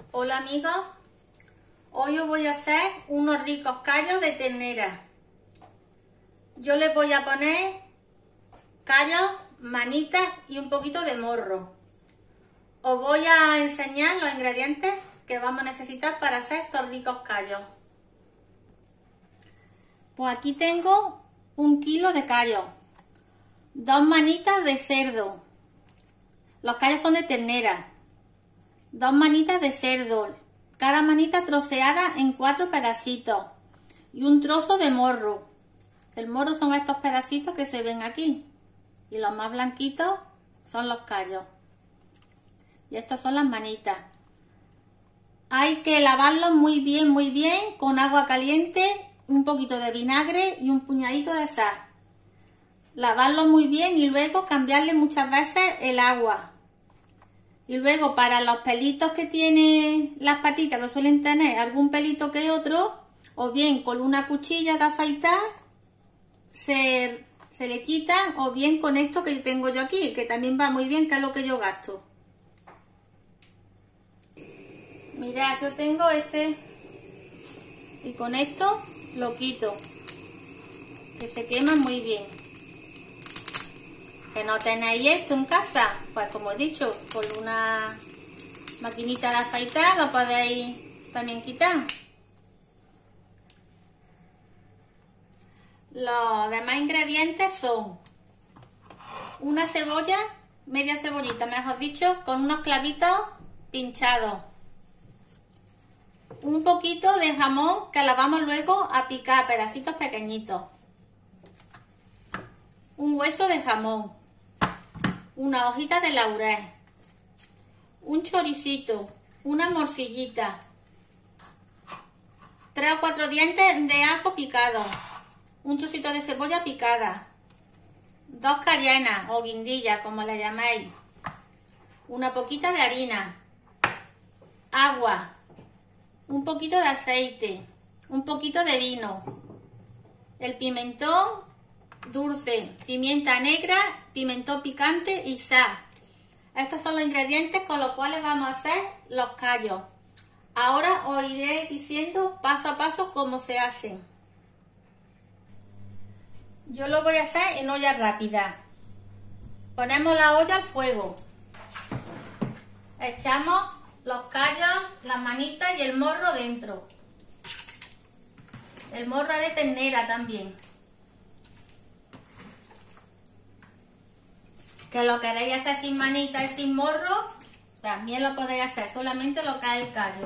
Hola amigos, hoy os voy a hacer unos ricos callos de ternera. Yo les voy a poner callos, manitas y un poquito de morro. Os voy a enseñar los ingredientes que vamos a necesitar para hacer estos ricos callos. Pues aquí tengo 1 kilo de callos, 2 manitas de cerdo, los callos son de ternera, 2 manitas de cerdo, cada manita troceada en 4 pedacitos y un trozo de morro. El morro son estos pedacitos que se ven aquí y los más blanquitos son los callos. Y estas son las manitas. Hay que lavarlos muy bien con agua caliente, un poquito de vinagre y un puñadito de sal. Lavarlos muy bien y luego cambiarle muchas veces el agua. Y luego para los pelitos que tienen las patitas, que suelen tener algún pelito que otro, o bien con una cuchilla de afeitar, se le quitan, o bien con esto que tengo yo aquí, que también va muy bien, que es lo que yo gasto. Mirad, yo tengo este y con esto lo quito, que se quema muy bien. Que no tenéis esto en casa, pues como he dicho, con una maquinita de afeitar lo podéis también quitar. Los demás ingredientes son una cebolla, media cebollita mejor dicho, con unos clavitos pinchados, un poquito de jamón que la vamos luego a picar pedacitos pequeñitos, un hueso de jamón, una hojita de laurel, un choricito, una morcillita, 3 o 4 dientes de ajo picados, un trocito de cebolla picada, 2 cayenas o guindillas como le llamáis, una poquita de harina, agua, un poquito de aceite, un poquito de vino, el pimentón dulce, pimienta negra, pimentón picante y sal. Estos son los ingredientes con los cuales vamos a hacer los callos. Ahora os iré diciendo paso a paso cómo se hacen. Yo lo voy a hacer en olla rápida. Ponemos la olla al fuego. Echamos los callos, las manitas y el morro dentro. El morro es de ternera también. Que lo queréis hacer sin manita y sin morro, también lo podéis hacer, solamente lo que es el callo.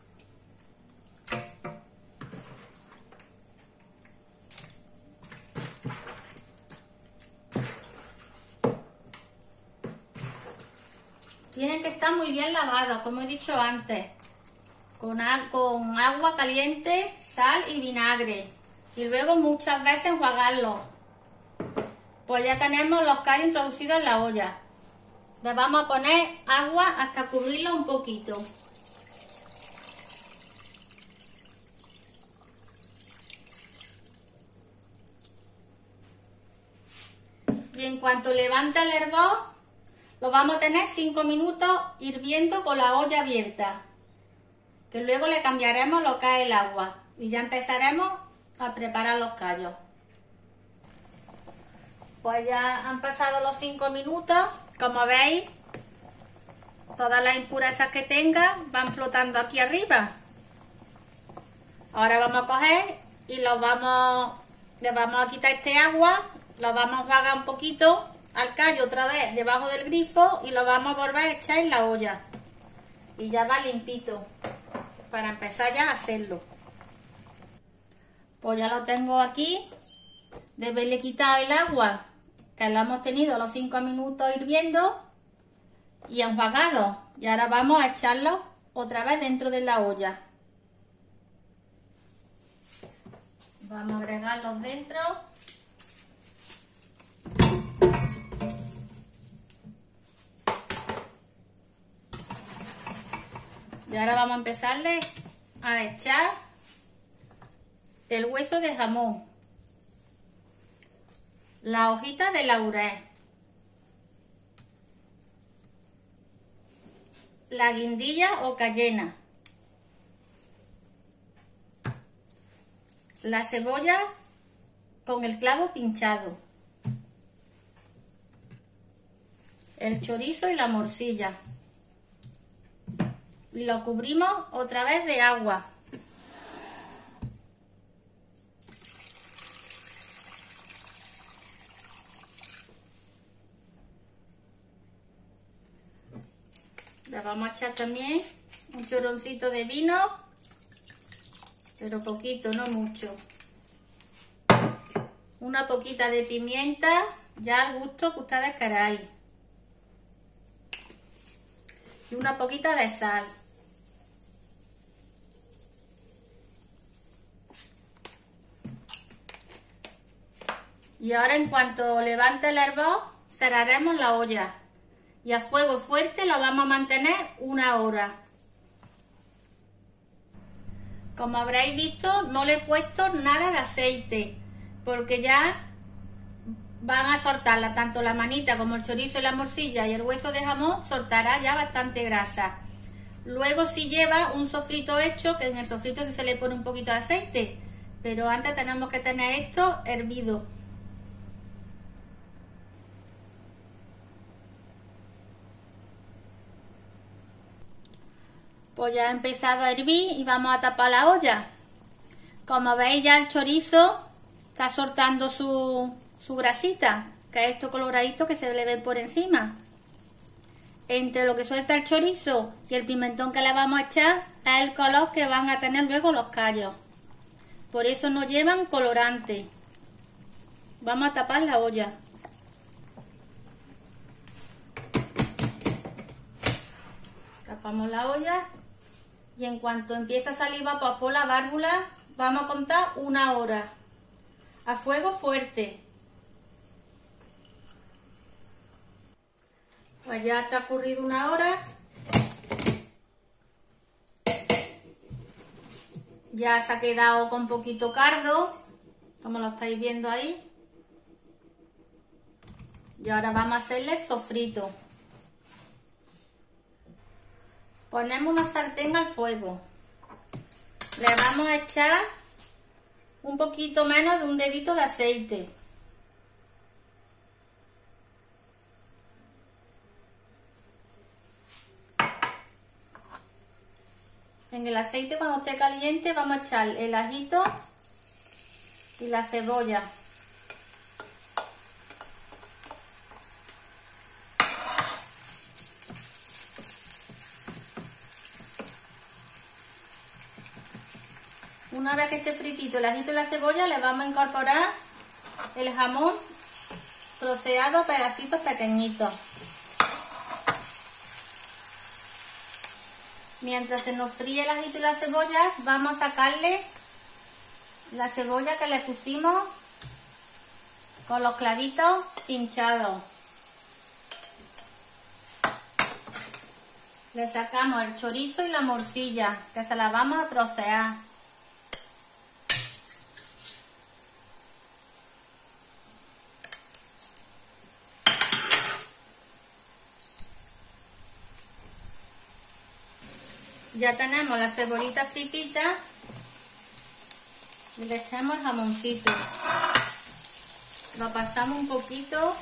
Tienen que estar muy bien lavados, como he dicho antes, con agua caliente, sal y vinagre, y luego muchas veces enjuagarlos. Pues ya tenemos los callos introducidos en la olla. Le vamos a poner agua hasta cubrirlo un poquito. Y en cuanto levante el hervor, lo vamos a tener 5 minutos hirviendo con la olla abierta. Que luego le cambiaremos lo que es el agua. Y ya empezaremos a preparar los callos. Pues ya han pasado los 5 minutos, como veis, todas las impurezas que tenga van flotando aquí arriba. Ahora vamos a coger y le vamos a quitar este agua, lo vamos a enjuagar un poquito al callo otra vez debajo del grifo y lo vamos a volver a echar en la olla. Y ya va limpito, para empezar ya a hacerlo. Pues ya lo tengo aquí, de haberle quitado el agua que lo hemos tenido los 5 minutos hirviendo y enjuagado. Y ahora vamos a echarlo otra vez dentro de la olla. Vamos a agregarlos dentro. Y ahora vamos a empezarle a echar el hueso de jamón, la hojita de laurel, la guindilla o cayena, la cebolla con el clavo pinchado, el chorizo y la morcilla. Y lo cubrimos otra vez de agua. Le vamos a echar también un chorroncito de vino, pero poquito, no mucho. Una poquita de pimienta, ya al gusto que ustedes queráis. Y una poquita de sal. Y ahora, en cuanto levante el hervor, cerraremos la olla. Y a fuego fuerte lo vamos a mantener 1 hora. Como habréis visto, no le he puesto nada de aceite, porque ya van a soltarla, tanto la manita como el chorizo y la morcilla y el hueso de jamón soltará ya bastante grasa. Luego sí lleva un sofrito hecho, que en el sofrito sí se le pone un poquito de aceite, pero antes tenemos que tener esto hervido. Pues ya ha empezado a hervir y vamos a tapar la olla. Como veis, ya el chorizo está soltando su grasita, que es esto coloradito que se le ve por encima. Entre lo que suelta el chorizo y el pimentón que le vamos a echar es el color que van a tener luego los callos. Por eso no llevan colorante. Vamos a tapar la olla. Tapamos la olla. Y en cuanto empieza a salir vapor por la válvula, vamos a contar 1 hora a fuego fuerte. Pues ya ha transcurrido 1 hora. Ya se ha quedado con poquito cardo, como lo estáis viendo ahí. Y ahora vamos a hacerle el sofrito. Ponemos una sartén al fuego. Le vamos a echar un poquito menos de un dedito de aceite. En el aceite, cuando esté caliente, vamos a echar el ajito y la cebolla. Una vez que esté fritito el ajito y la cebolla, le vamos a incorporar el jamón troceado a pedacitos pequeñitos. Mientras se nos fríe el ajito y la cebolla, vamos a sacarle la cebolla que le pusimos con los clavitos pinchados. Le sacamos el chorizo y la morcilla, que se la vamos a trocear. Ya tenemos la cebolita fritita y le echamos el jamoncito. Lo pasamos un poquito.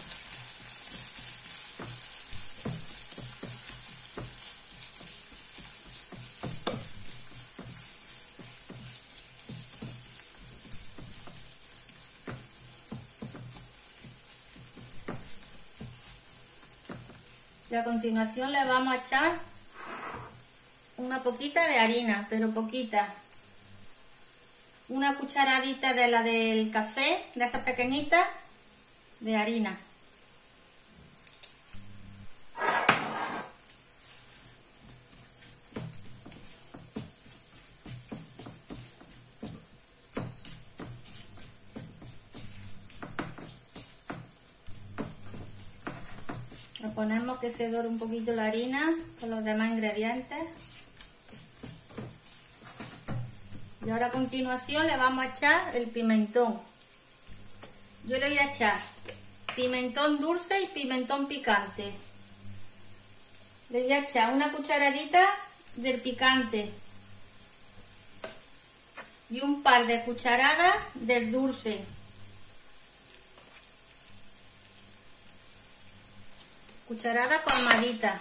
Y a continuación le vamos a echar una poquita de harina, pero poquita. Una cucharadita de la del café, de esas pequeñitas, de harina. Le ponemos que se dore un poquito la harina con los demás ingredientes. Y ahora a continuación le vamos a echar el pimentón. Yo le voy a echar pimentón dulce y pimentón picante. Le voy a echar una cucharadita del picante. y un par de cucharadas del dulce. Cucharada colmadita.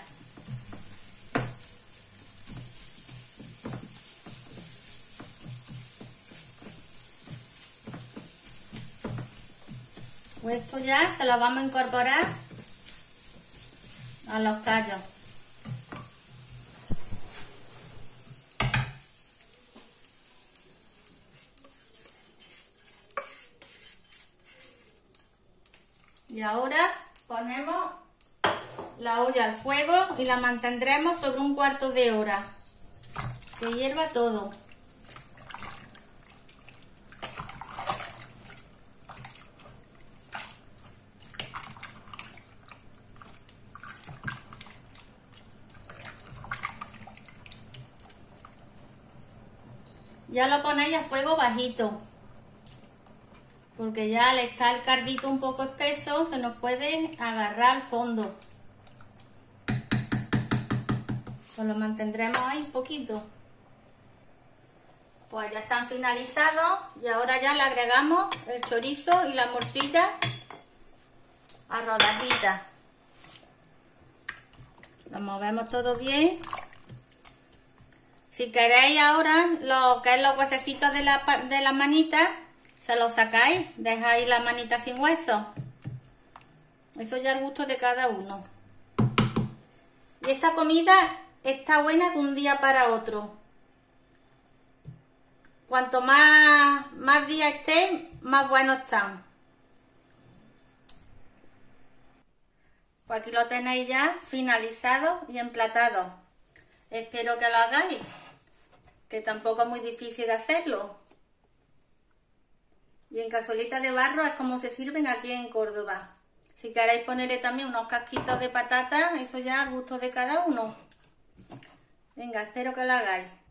Pues esto ya se lo vamos a incorporar a los callos. Y ahora ponemos la olla al fuego y la mantendremos sobre un cuarto de hora, que hierva todo. Ya lo ponéis a fuego bajito, porque ya al estar el cardito un poco espeso se nos puede agarrar al fondo. Pues lo mantendremos ahí un poquito. Pues ya están finalizados y ahora ya le agregamos el chorizo y la morcilla a rodajitas. Lo movemos todo bien. Si queréis ahora lo que es los huesecitos de la manita, se los sacáis, dejáis la manita sin hueso. Eso ya al gusto de cada uno. Y esta comida está buena de un día para otro. Cuanto más días estén, más buenos están. Pues aquí lo tenéis ya finalizado y emplatado. Espero que lo hagáis, que tampoco es muy difícil de hacerlo. Y en cazuelita de barro es como se sirven aquí en Córdoba. Si queréis ponerle también unos casquitos de patata, eso ya al gusto de cada uno. Venga, espero que lo hagáis.